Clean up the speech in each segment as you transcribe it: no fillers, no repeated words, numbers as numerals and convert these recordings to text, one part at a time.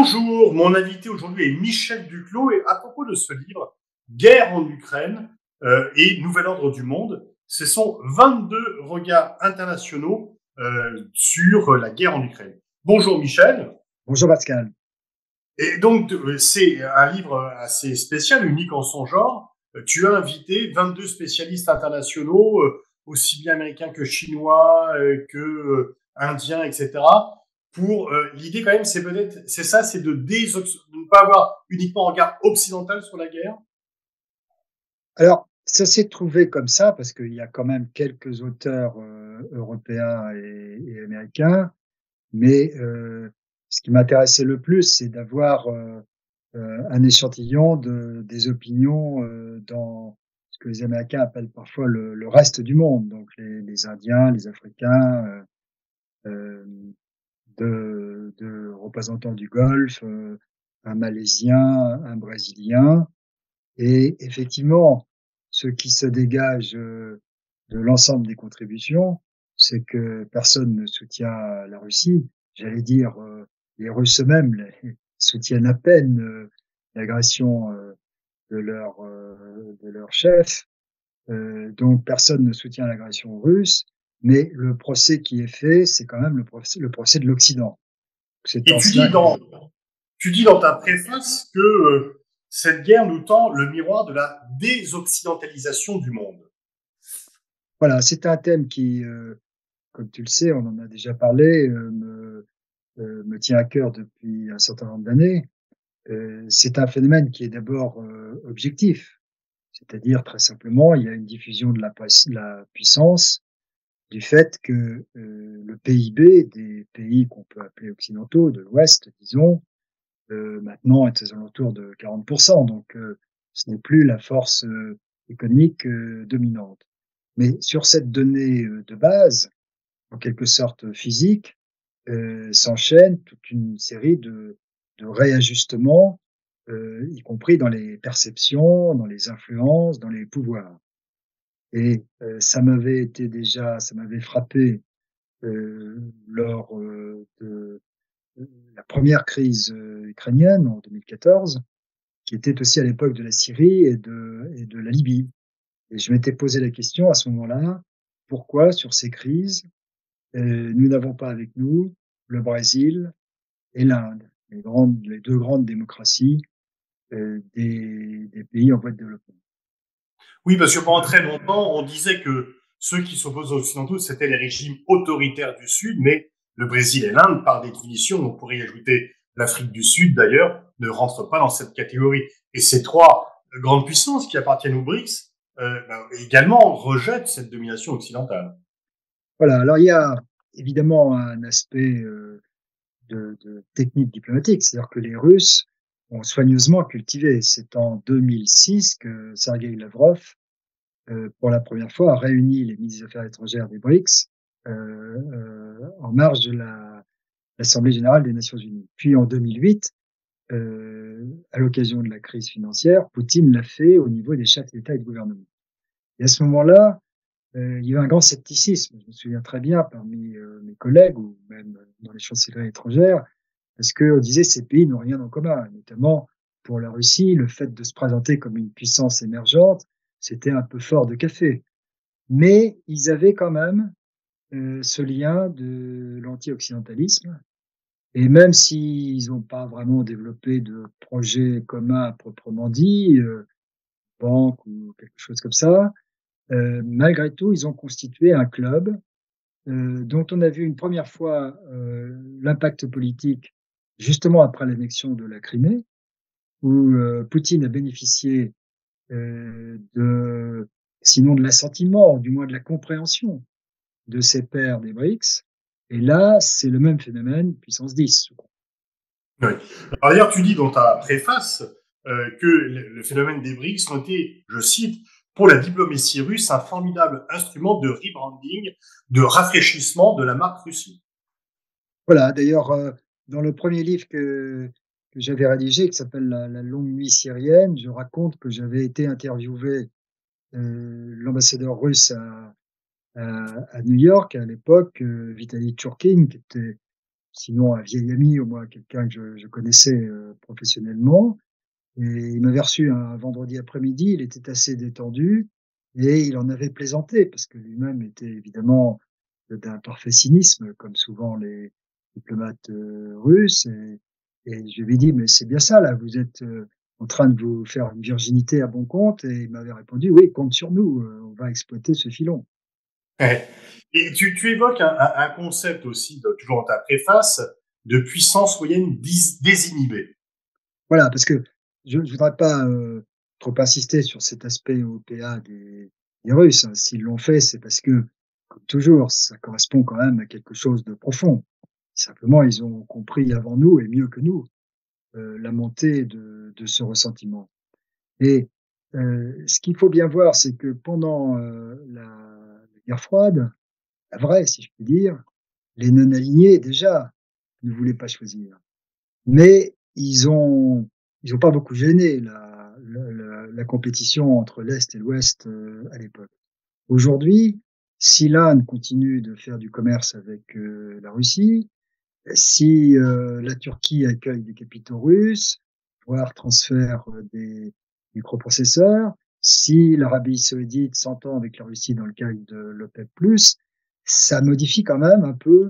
Bonjour, mon invité aujourd'hui est Michel Duclos et à propos de ce livre, Guerre en Ukraine et Nouvel ordre du monde, ce sont 22 regards internationaux sur la guerre en Ukraine. Bonjour Michel. Bonjour Pascal. Et donc c'est un livre assez spécial, unique en son genre. Tu as invité 22 spécialistes internationaux, aussi bien américains que chinois, que indiens, etc. Pour l'idée quand même, c'est peut-être, c'est ça, c'est de ne pas avoir uniquement un regard occidental sur la guerre. Alors, ça s'est trouvé comme ça parce qu'il y a quand même quelques auteurs européens et américains, mais ce qui m'intéressait le plus, c'est d'avoir un échantillon des opinions dans ce que les Américains appellent parfois le reste du monde, donc les Indiens, les Africains, euh, de représentants du Golfe, un Malaisien, un Brésilien. Et effectivement, ce qui se dégage de l'ensemble des contributions, c'est que personne ne soutient la Russie. J'allais dire, les Russes eux-mêmes soutiennent à peine l'agression de leur chef. Donc personne ne soutient l'agression russe, mais le procès qui est fait, c'est quand même le procès de l'Occident. C'est Et en cela que tu dis dans ta préface que cette guerre nous tend le miroir de la désoccidentalisation du monde. voilà, c'est un thème qui, comme tu le sais, on en a déjà parlé, me tient à cœur depuis un certain nombre d'années. C'est un phénomène qui est d'abord objectif, c'est-à-dire très simplement, il y a une diffusion de la puissance du fait que le PIB des pays qu'on peut appeler occidentaux, de l'Ouest, disons, maintenant est aux alentours de 40%. Donc, ce n'est plus la force économique dominante. Mais sur cette donnée de base, en quelque sorte physique, s'enchaîne toute une série de réajustements, y compris dans les perceptions, dans les influences, dans les pouvoirs. Et ça m'avait frappé lors de la première crise ukrainienne en 2014, qui était aussi à l'époque de la Syrie et de la Libye. Et je m'étais posé la question à ce moment-là, pourquoi sur ces crises, nous n'avons pas avec nous le Brésil et l'Inde, les deux grandes démocraties des pays en voie de développement. Oui, parce que pendant très longtemps, on disait que ceux qui s'opposent aux Occidentaux, c'était les régimes autoritaires du Sud, mais le Brésil et l'Inde, par définition, on pourrait y ajouter l'Afrique du Sud d'ailleurs, ne rentrent pas dans cette catégorie. Et ces trois grandes puissances qui appartiennent aux BRICS également rejettent cette domination occidentale. Voilà, alors il y a évidemment un aspect de technique diplomatique, c'est-à-dire que les Russes ont soigneusement cultivé. C'est en 2006 que Sergei Lavrov, pour la première fois, a réuni les ministres des Affaires étrangères des BRICS en marge de l'Assemblée générale des Nations unies. Puis en 2008, à l'occasion de la crise financière, Poutine l'a fait au niveau des chefs d'État et de gouvernement. Et à ce moment-là, il y a eu un grand scepticisme. Je me souviens très bien parmi mes collègues ou même dans les chancelleries étrangères, parce qu'on disait ces pays n'ont rien en commun, notamment pour la Russie, le fait de se présenter comme une puissance émergente, c'était un peu fort de café. Mais ils avaient quand même ce lien de l'anti-occidentalisme. Et même s'ils n'ont pas vraiment développé de projet commun à proprement dit, banque ou quelque chose comme ça, malgré tout, ils ont constitué un club dont on a vu une première fois l'impact politique justement après l'annexion de la Crimée, où Poutine a bénéficié sinon de l'assentiment, du moins de la compréhension de ses pairs des BRICS. Et là, c'est le même phénomène, puissance 10. Oui. Alors, d'ailleurs, tu dis dans ta préface que le phénomène des BRICS ont été, je cite, pour la diplomatie russe, un formidable instrument de rebranding, de rafraîchissement de la marque Russie. Voilà, d'ailleurs, dans le premier livre que j'avais rédigé, qui s'appelle la longue nuit syrienne, je raconte que j'avais été interviewé l'ambassadeur russe à New York à l'époque, Vitaly Tchourkin, qui était sinon un vieil ami, au moins quelqu'un que je connaissais professionnellement. Et il m'avait reçu un vendredi après-midi, il était assez détendu et il en avait plaisanté parce que lui-même était évidemment d'un parfait cynisme, comme souvent les diplomates russes. Et je lui ai dit, mais c'est bien ça, là, vous êtes en train de vous faire une virginité à bon compte. Et il m'avait répondu, oui, compte sur nous, on va exploiter ce filon. Ouais. Et tu évoques un concept aussi, toujours dans ta préface, de puissance moyenne désinhibée. Voilà, parce que je ne voudrais pas trop insister sur cet aspect OPA des Russes, hein. S'ils l'ont fait, c'est parce que, comme toujours, ça correspond quand même à quelque chose de profond. Simplement, ils ont compris avant nous et mieux que nous la montée de ce ressentiment. Et ce qu'il faut bien voir, c'est que pendant la guerre froide, la vraie, si je puis dire, les non-alignés, déjà, ne voulaient pas choisir. Mais ils ont pas beaucoup gêné la compétition entre l'Est et l'Ouest à l'époque. Aujourd'hui, si l'Inde continue de faire du commerce avec la Russie, si la Turquie accueille des capitaux russes, voire transfère des microprocesseurs, si l'Arabie saoudite s'entend avec la Russie dans le cadre de l'OPEP+, ça modifie quand même un peu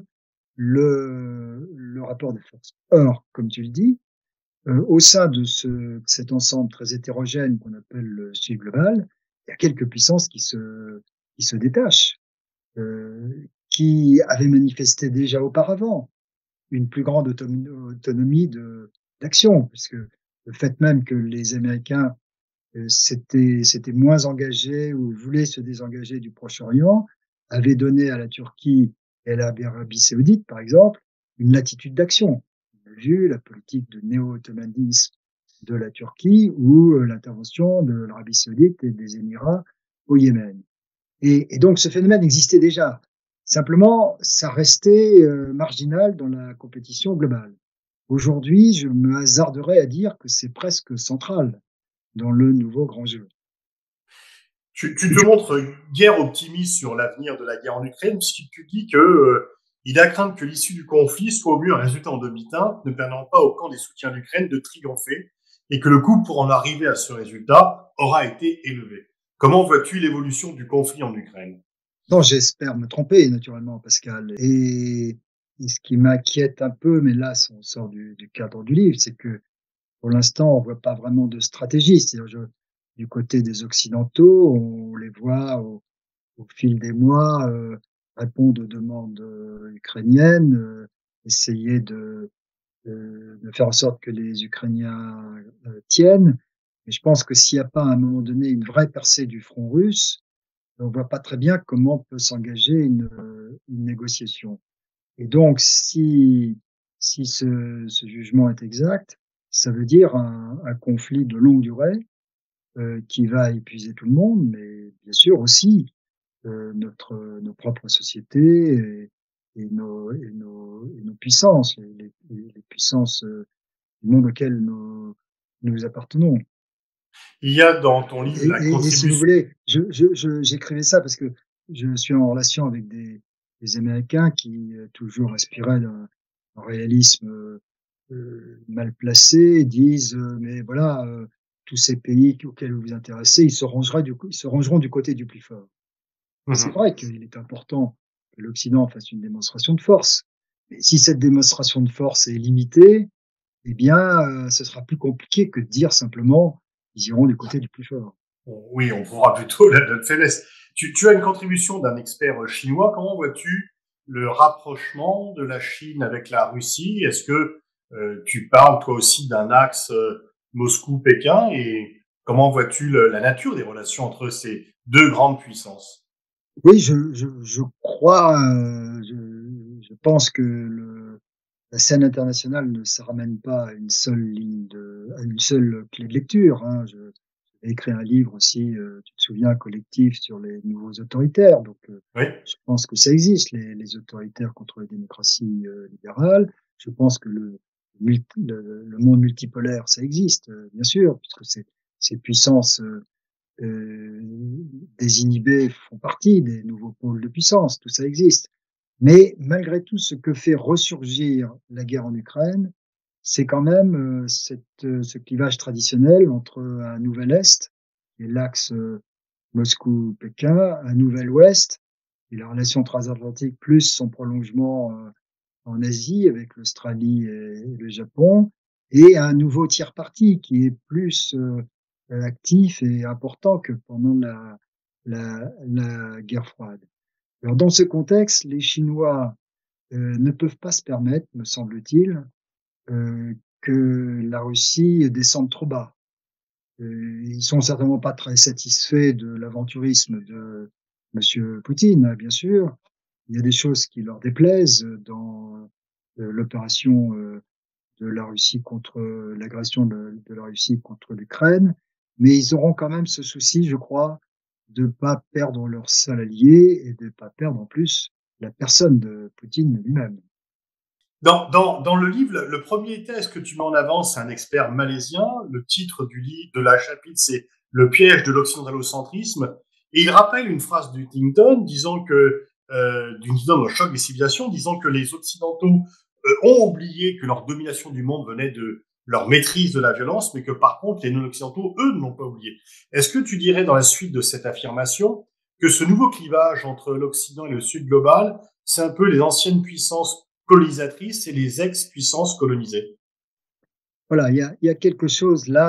le rapport de force. Or, comme tu le dis, au sein de cet ensemble très hétérogène qu'on appelle le Sud global, il y a quelques puissances qui se détachent, qui avaient manifesté déjà auparavant une plus grande autonomie d'action, puisque le fait même que les Américains s'étaient moins engagés ou voulaient se désengager du Proche-Orient avait donné à la Turquie et à l'Arabie saoudite, par exemple, une latitude d'action. On a vu la politique de néo-ottomanisme de la Turquie ou l'intervention de l'Arabie saoudite et des Émirats au Yémen. Et donc ce phénomène existait déjà. Simplement, ça restait marginal dans la compétition globale. Aujourd'hui, je me hasarderais à dire que c'est presque central dans le nouveau grand jeu. Tu te montres guère optimiste sur l'avenir de la guerre en Ukraine, puisque tu dis que il a crainte que l'issue du conflit soit au mieux un résultat en demi-teinte, ne permettant pas au camp des soutiens de l'Ukraine de triompher, et que le coût pour en arriver à ce résultat aura été élevé. Comment vois-tu l'évolution du conflit en Ukraine? Non, j'espère me tromper, naturellement, Pascal. Et ce qui m'inquiète un peu, mais là, on sort du cadre du livre, c'est que pour l'instant, on voit pas vraiment de stratégie. C'est-à-dire, du côté des Occidentaux, on les voit au fil des mois répondre aux demandes ukrainiennes, essayer de faire en sorte que les Ukrainiens tiennent. Mais je pense que s'il n'y a pas à un moment donné une vraie percée du front russe, on voit pas très bien comment peut s'engager une négociation. Et donc, si ce jugement est exact, ça veut dire un conflit de longue durée qui va épuiser tout le monde, mais bien sûr aussi nos propres sociétés et nos puissances, les puissances du monde auquel nous appartenons. Il y a dans ton livre la Et si vous contribution. voulez, j'écrivais ça parce que je suis en relation avec des Américains qui toujours aspiraient d'un réalisme mal placé, disent mais voilà, tous ces pays auxquels vous vous intéressez, ils se rangeront du côté du plus fort. C'est Mhm. vrai qu'il est important que l'Occident fasse une démonstration de force. Mais si cette démonstration de force est limitée, eh bien, ce sera plus compliqué que de dire simplement ils iront du côté du plus fort. Oui, on pourra plutôt notre faiblesse. Tu as une contribution d'un expert chinois. Comment vois-tu le rapprochement de la Chine avec la Russie? Est-ce que tu parles toi aussi d'un axe Moscou-Pékin et comment vois-tu la nature des relations entre ces deux grandes puissances? Oui, je crois, je pense que la scène internationale ne se ramène pas à une seule clé de lecture, hein. J'ai écrit un livre aussi, tu te souviens, collectif sur les nouveaux autoritaires. Donc, Oui. je pense que ça existe, les autoritaires contre les démocraties libérales. Je pense que le monde multipolaire, ça existe, bien sûr, puisque ces puissances désinhibés font partie des nouveaux pôles de puissance, tout ça existe. Mais malgré tout, ce que fait ressurgir la guerre en Ukraine, c'est quand même ce clivage traditionnel entre un nouvel Est, et l'axe Moscou-Pékin, un nouvel Ouest, et la relation transatlantique plus son prolongement en Asie avec l'Australie et le Japon, et un nouveau tiers parti qui est plus actif et important que pendant la guerre froide. Alors dans ce contexte, les Chinois ne peuvent pas se permettre, me semble-t-il, que la Russie descende trop bas. Ils sont certainement pas très satisfaits de l'aventurisme de Monsieur Poutine, bien sûr. Il y a des choses qui leur déplaisent dans l'opération de la Russie contre l'agression de la Russie contre l'Ukraine, mais ils auront quand même ce souci, je crois, de ne pas perdre leur seul allié et de ne pas perdre en plus la personne de Poutine lui-même. Dans le livre, le premier texte que tu mets en avant, c'est un expert malaisien. Le titre du livre, de la chapitre, c'est Le piège de l'occidentалocentrisme. Et il rappelle une phrase d'Huntington disant que, d'Huntington dans le choc des civilisations, disant que les Occidentaux ont oublié que leur domination du monde venait de leur maîtrise de la violence, mais que par contre, les non-occidentaux, eux, ne l'ont pas oublié. Est-ce que tu dirais dans la suite de cette affirmation que ce nouveau clivage entre l'Occident et le Sud global, c'est un peu les anciennes puissances colonisatrices et les ex-puissances colonisées? Voilà, il y a quelque chose là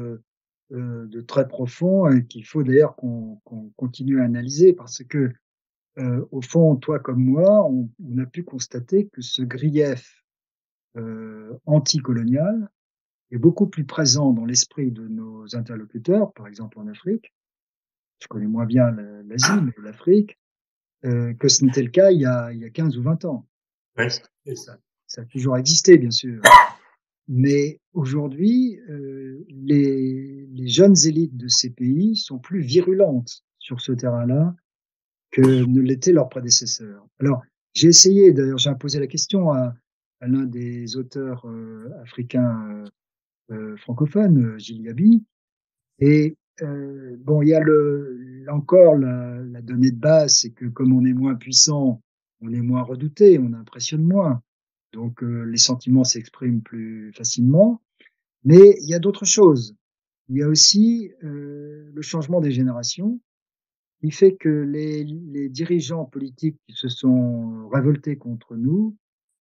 de très profond et qu'il faut d'ailleurs qu'on continue à analyser parce que, au fond, toi comme moi, on a pu constater que ce grief anticolonial est beaucoup plus présent dans l'esprit de nos interlocuteurs, par exemple en Afrique. Je connais moins bien l'Asie, mais l'Afrique, que ce n'était le cas il y a 15 ou 20 ans. Oui. Ça a toujours existé, bien sûr. Mais aujourd'hui, les jeunes élites de ces pays sont plus virulentes sur ce terrain-là que ne l'étaient leurs prédécesseurs. Alors, j'ai essayé, d'ailleurs, j'ai posé la question à l'un des auteurs africains francophones, Gilles Yaby, et bon, il y a là encore la donnée de base, c'est que comme on est moins puissant, on est moins redouté, on impressionne moins. Donc les sentiments s'expriment plus facilement. Mais il y a d'autres choses. Il y a aussi le changement des générations qui fait que les dirigeants politiques qui se sont révoltés contre nous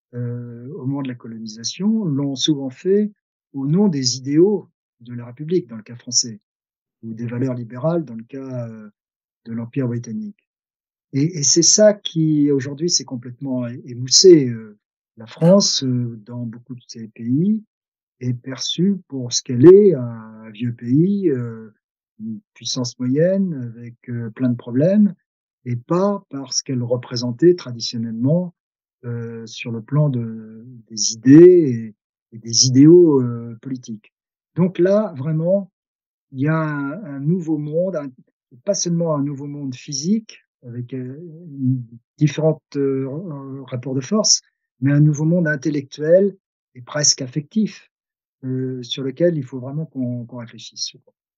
au moment de la colonisation l'ont souvent fait au nom des idéaux de la République, dans le cas français, ou des valeurs libérales dans le cas de l'Empire britannique. Et c'est ça qui, aujourd'hui, s'est complètement émoussé. La France, dans beaucoup de ces pays, est perçue pour ce qu'elle est, un vieux pays, une puissance moyenne avec plein de problèmes, et pas par ce qu'elle représentait traditionnellement sur le plan des idées et des idéaux politiques. Donc là, vraiment, il y a un nouveau monde, pas seulement un nouveau monde physique, avec différents rapports de force, mais un nouveau monde intellectuel et presque affectif sur lequel il faut vraiment qu'on réfléchisse.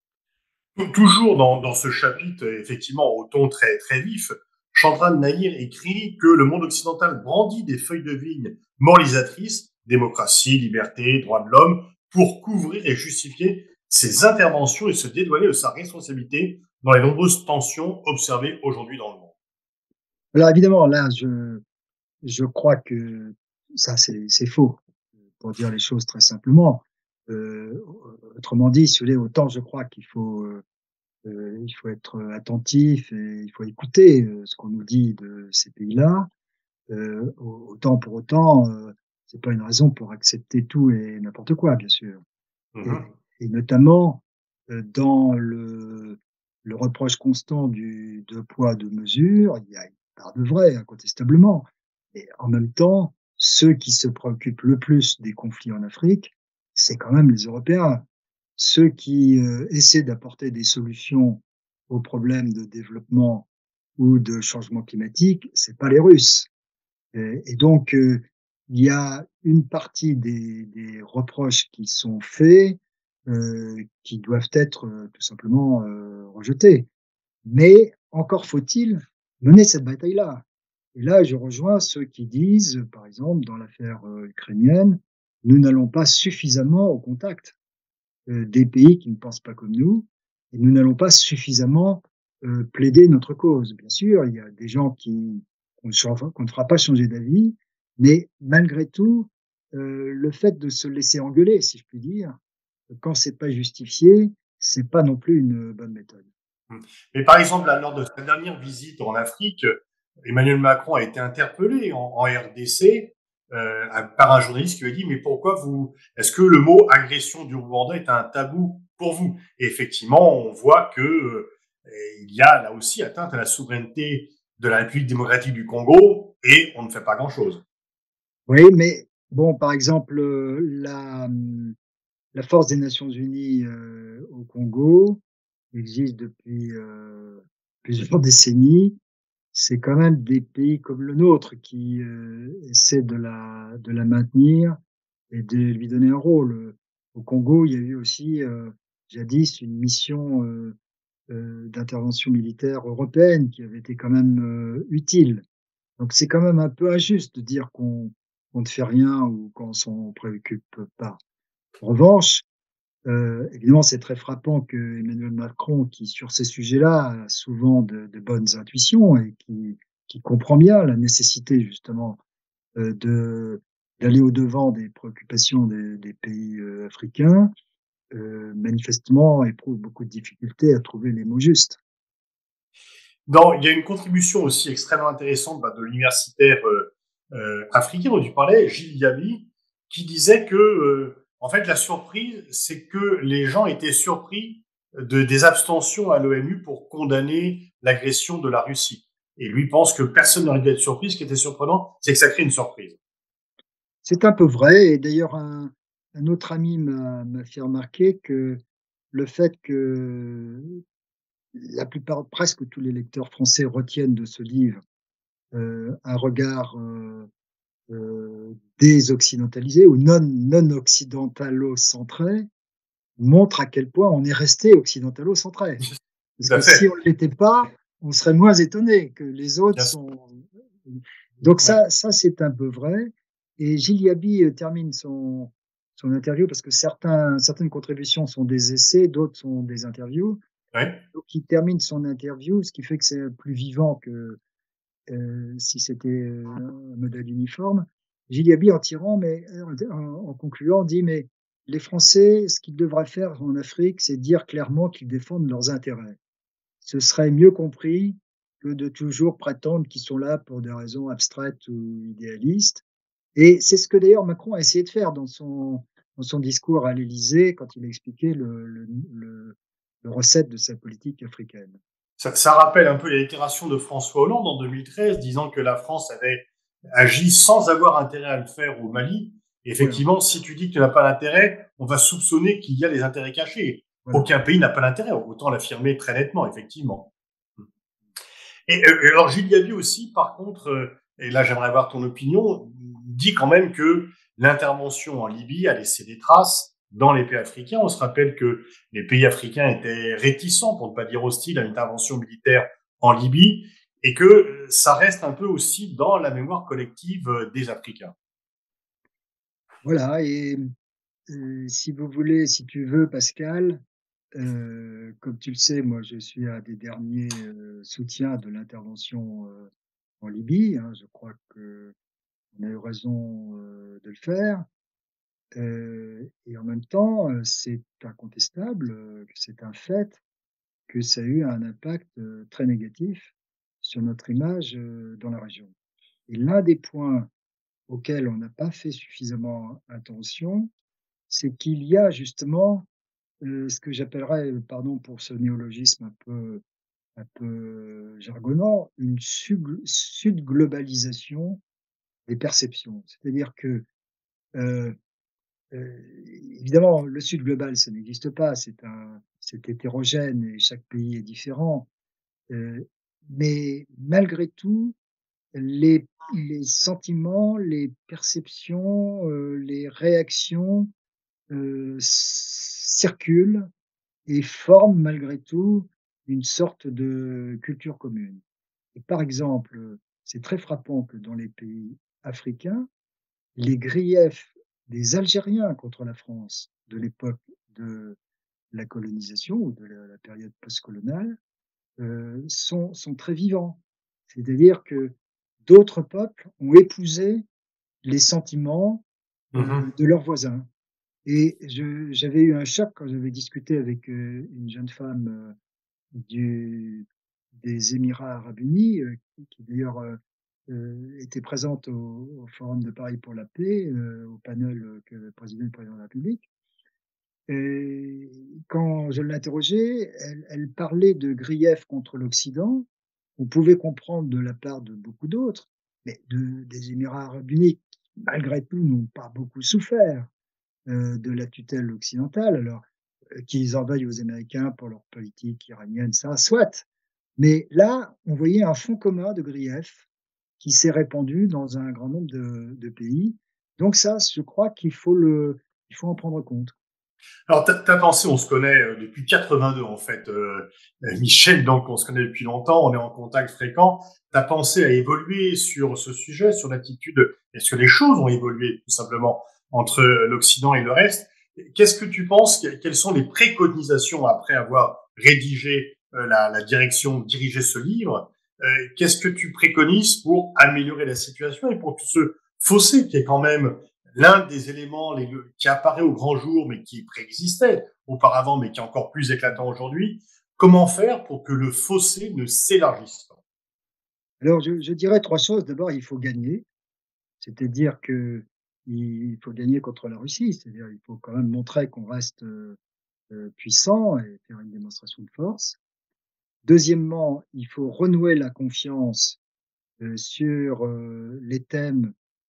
Toujours dans ce chapitre, effectivement, au ton très, très vif, Chandran Nahir écrit que le monde occidental brandit des feuilles de vigne moralisatrices, démocratie, liberté, droits de l'homme, pour couvrir et justifier ses interventions et se dédouaner de sa responsabilité dans les nombreuses tensions observées aujourd'hui dans le monde. Alors évidemment, là, je crois que ça, c'est faux, pour dire les choses très simplement. Autrement dit, si vous voulez, autant je crois il faut être attentif et il faut écouter ce qu'on nous dit de ces pays-là. Autant pour autant, c'est pas une raison pour accepter tout et n'importe quoi, bien sûr. Et, Mhm. et notamment dans le reproche constant du deux poids, deux mesures, il y a une part de vrai, incontestablement. Et en même temps, ceux qui se préoccupent le plus des conflits en Afrique, c'est quand même les Européens. Ceux qui essaient d'apporter des solutions aux problèmes de développement ou de changement climatique, c'est pas les Russes. Et donc, il y a une partie des reproches qui sont faits qui doivent être tout simplement rejetés. Mais encore faut-il mener cette bataille-là. Et là, je rejoins ceux qui disent, par exemple, dans l'affaire ukrainienne, nous n'allons pas suffisamment au contact des pays qui ne pensent pas comme nous, et nous n'allons pas suffisamment plaider notre cause. Bien sûr, il y a des gens qu'on ne fera pas changer d'avis, mais malgré tout, le fait de se laisser engueuler, si je puis dire, quand c'est pas justifié, c'est pas non plus une bonne méthode. Mais par exemple, là, lors de sa dernière visite en Afrique, Emmanuel Macron a été interpellé en RDC par un journaliste qui lui a dit mais pourquoi vous est-ce que le mot agression du Rwanda est un tabou pour vous? Et effectivement, on voit que il y a là aussi atteinte à la souveraineté de la République démocratique du Congo et on ne fait pas grand-chose. Oui, mais bon, par exemple, la force des Nations unies au Congo existe depuis plusieurs décennies. C'est quand même des pays comme le nôtre qui essaient de la maintenir et de lui donner un rôle. Au Congo, il y a eu aussi jadis une mission d'intervention militaire européenne qui avait été quand même utile. Donc c'est quand même un peu injuste de dire qu'on ne fait rien ou qu'on s'en préoccupe pas. En revanche, évidemment, c'est très frappant que Emmanuel Macron, qui sur ces sujets-là a souvent de bonnes intuitions et qui comprend bien la nécessité justement de d'aller au-devant des préoccupations des pays africains, manifestement éprouve beaucoup de difficultés à trouver les mots justes. Il y a une contribution aussi extrêmement intéressante de l'universitaire africain dont tu parlais, Gilles Yaby, qui disait que, en fait, la surprise, c'est que les gens étaient surpris des abstentions à l'ONU pour condamner l'agression de la Russie. Et lui pense que personne n'aurait dû être surpris. Ce qui était surprenant, c'est que ça crée une surprise. C'est un peu vrai, et d'ailleurs un autre ami m'a fait remarquer que le fait que la plupart, presque tous les lecteurs français retiennent de ce livre un regard désoccidentalisé ou non occidentalo-centré, montre à quel point on est resté occidentalo-centré. Parce Tout à que si fait. on ne l'était pas, on serait moins étonné que les autres Bien sûr. sont. Donc Ouais. ça c'est un peu vrai. Et Gilles Yaby termine son interview parce que certaines contributions sont des essais, d'autres sont des interviews. Ouais. Donc il termine son interview, ce qui fait que c'est plus vivant que si c'était un modèle uniforme. Gilles Yaby en tirant, mais en concluant, dit mais les Français, ce qu'ils devraient faire en Afrique, c'est dire clairement qu'ils défendent leurs intérêts. Ce serait mieux compris que de toujours prétendre qu'ils sont là pour des raisons abstraites ou idéalistes. Et c'est ce que d'ailleurs Macron a essayé de faire dans son discours à l'Élysée quand il a expliqué le recette de sa politique africaine. Ça rappelle un peu les déclarations de François Hollande en 2013, disant que la France avait agi sans avoir intérêt à le faire au Mali. Et Voilà, effectivement, si tu dis que tu n'as pas d'intérêt, on va soupçonner qu'il y a des intérêts cachés. voilà. Aucun pays n'a pas d'intérêt, autant l'affirmer très nettement, effectivement. Et alors, Gilles Gabi aussi, par contre, et là j'aimerais avoir ton opinion, dit quand même que l'intervention en Libye a laissé des traces dans les pays africains. On se rappelle que les pays africains étaient réticents, pour ne pas dire hostiles, à l'intervention militaire en Libye, et que ça reste un peu aussi dans la mémoire collective des Africains. Voilà, et si vous voulez, si tu veux, Pascal, comme tu le sais, moi je suis un des derniers soutiens de l'intervention en Libye. Hein, je crois qu'on a eu raison de le faire. Et en même temps, c'est incontestable, que c'est un fait que ça a eu un impact très négatif sur notre image dans la région. Et l'un des points auxquels on n'a pas fait suffisamment attention, c'est qu'il y a justement ce que j'appellerais, pardon pour ce néologisme un peu jargonnant, une sud-globalisation des perceptions. C'est-à-dire que euh, évidemment, le Sud global, ça n'existe pas, c'est hétérogène et chaque pays est différent. Euh, mais malgré tout, les sentiments, les perceptions, les réactions circulent et forment malgré tout une sorte de culture commune. Et par exemple, c'est très frappant que dans les pays africains, les griefs des Algériens contre la France de l'époque de la colonisation ou de la période postcoloniale sont très vivants. C'est-à-dire que d'autres peuples ont épousé les sentiments Mhm. de leurs voisins. Et j'avais eu un choc quand j'avais discuté avec une jeune femme du, des Émirats arabes unis, qui d'ailleurs était présente au Forum de Paris pour la paix, au panel que le président de la République. Et quand je l'interrogeais, elle parlait de griefs contre l'Occident. On pouvait comprendre de la part de beaucoup d'autres, mais des Émirats arabes unis, qui, malgré tout, n'ont pas beaucoup souffert de la tutelle occidentale. Alors, qu'ils en veuillent aux Américains pour leur politique iranienne, ça, soit. Mais là, on voyait un fond commun de griefs qui s'est répandu dans un grand nombre de pays. Donc ça, je crois il faut en prendre compte. Alors, t'as pensé, on se connaît depuis 82 en fait, Michel, donc on se connaît depuis longtemps, on est en contact fréquent. T'as pensé à évoluer sur ce sujet, sur l'attitude, est-ce que les choses ont évolué tout simplement entre l'Occident et le reste? Qu'est-ce que tu penses, quelles sont les préconisations après avoir rédigé la direction, dirigé ce livre? Qu'est-ce que tu préconises pour améliorer la situation et pour tout ce fossé qui est quand même l'un des éléments qui apparaît au grand jour, mais qui préexistait auparavant, mais qui est encore plus éclatant aujourd'hui, comment faire pour que le fossé ne s'élargisse pas? Alors, je dirais trois choses. D'abord, il faut gagner, c'est-à-dire que il faut gagner contre la Russie, c'est-à-dire il faut quand même montrer qu'on reste puissant et faire une démonstration de force. Deuxièmement, il faut renouer la confiance sur les thèmes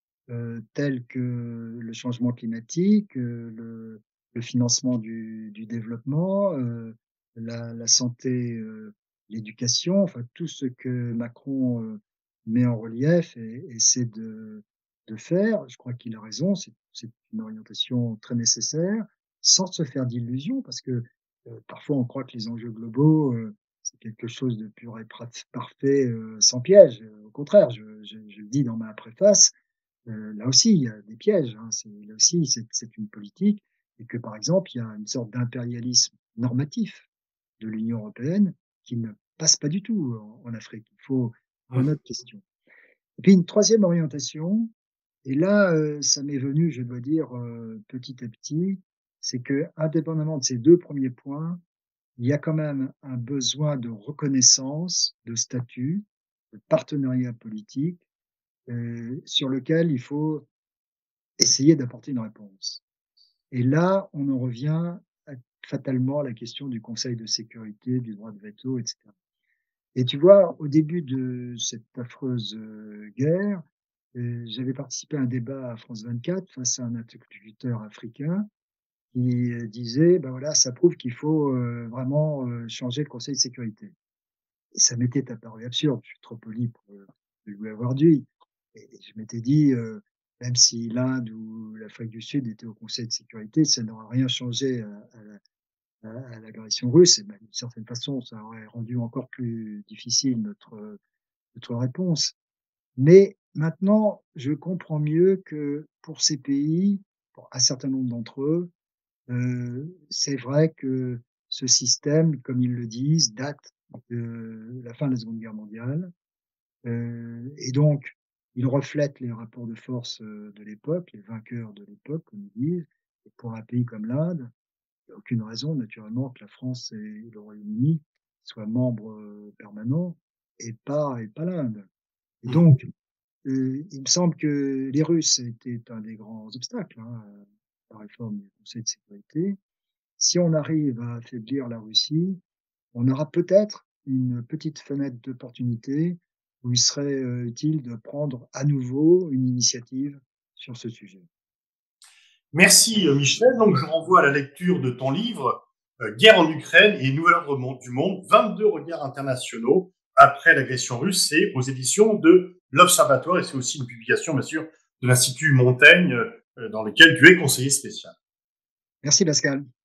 tels que le changement climatique, le financement du développement, la santé, l'éducation, enfin tout ce que Macron met en relief et essaie de faire. Je crois qu'il a raison, c'est une orientation très nécessaire, sans se faire d'illusions, parce que parfois on croit que les enjeux globaux, c'est quelque chose de pur et parfait, sans piège. Au contraire, je le dis dans ma préface, là aussi, il y a des pièges, hein. Là aussi, c'est une politique et que, par exemple, il y a une sorte d'impérialisme normatif de l'Union européenne qui ne passe pas du tout en Afrique. Il faut remettre question. Et puis une troisième orientation, et là, ça m'est venu, je dois dire, petit à petit, c'est que, indépendamment de ces deux premiers points, il y a quand même un besoin de reconnaissance, de statut, de partenariat politique, sur lequel il faut essayer d'apporter une réponse. Et là, on en revient fatalement à la question du Conseil de sécurité, du droit de veto, etc. Et tu vois, au début de cette affreuse guerre, j'avais participé à un débat à France 24 face à un interlocuteur africain qui disait, ben voilà, ça prouve qu'il faut vraiment changer le Conseil de sécurité. Et ça m'était apparu absurde, je suis trop poli pour lui avoir dit. Et je m'étais dit, même si l'Inde ou l'Afrique du Sud étaient au Conseil de sécurité, ça n'aurait rien changé à l'agression russe. Et ben, d'une certaine façon, ça aurait rendu encore plus difficile notre réponse. Mais maintenant, je comprends mieux que pour ces pays, pour un certain nombre d'entre eux, c'est vrai que ce système, comme ils le disent, date de la fin de la Seconde Guerre mondiale. Et donc, il reflète les rapports de force de l'époque, les vainqueurs de l'époque, comme ils disent. Et pour un pays comme l'Inde, il n'y a aucune raison, naturellement, que la France et le Royaume-Uni soient membres permanents et pas l'Inde. Et Mhm. donc, il me semble que les Russes étaient un des grands obstacles hein, à la réforme du Conseil de sécurité. Si on arrive à affaiblir la Russie, on aura peut-être une petite fenêtre d'opportunité où il serait utile de prendre à nouveau une initiative sur ce sujet. Merci Michel. Donc je renvoie à la lecture de ton livre Guerre en Ukraine et Nouvel ordre du monde, 22 regards internationaux après l'agression russe. C'est aux éditions de l'Observatoire et c'est aussi une publication bien sûr de l'Institut Montaigne dans lequel tu es conseiller spécial. Merci Pascal.